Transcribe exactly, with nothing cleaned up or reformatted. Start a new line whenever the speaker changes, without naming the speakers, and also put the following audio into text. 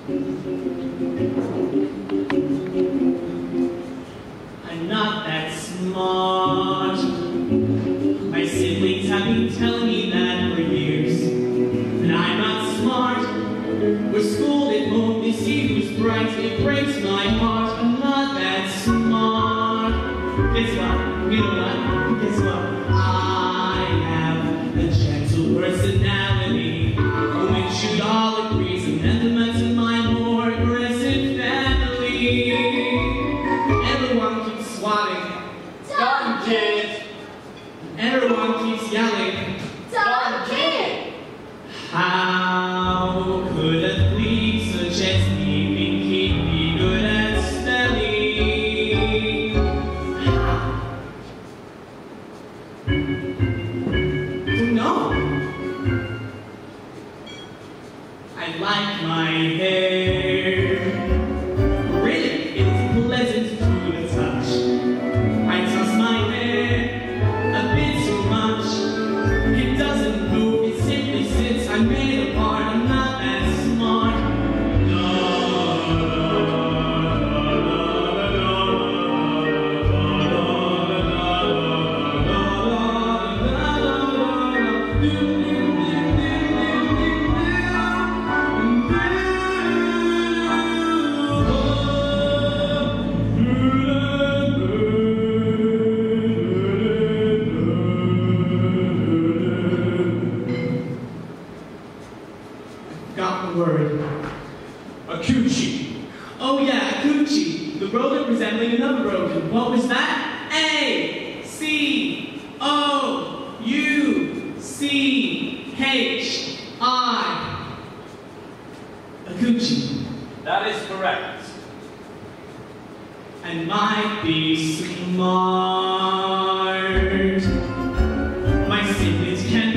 I'm not that smart. My siblings have been telling me that for years. That I'm not smart. We're scolded home, they see who's bright. It breaks my heart. I'm not that smart. Guess what? You know what? Guess what? I have a gentle personality. We should all agree. Some sentiments in my more aggressive family. Everyone keeps swatting.
Dumb kid!
Everyone keeps yelling.
Dumb kid!
How could a thief such as me be keep me good at spelling? No. I like my hair. Really, it's pleasant to the touch. I toss my hair a bit too much. It doesn't move, it simply sits. I made a part, I'm not that smart. No, got the word. A coochie. Oh yeah, a coochie. The rodent resembling another rodent. What was that? A C O U C H I. A coochie.
That is correct.
And might be smart. My siblings can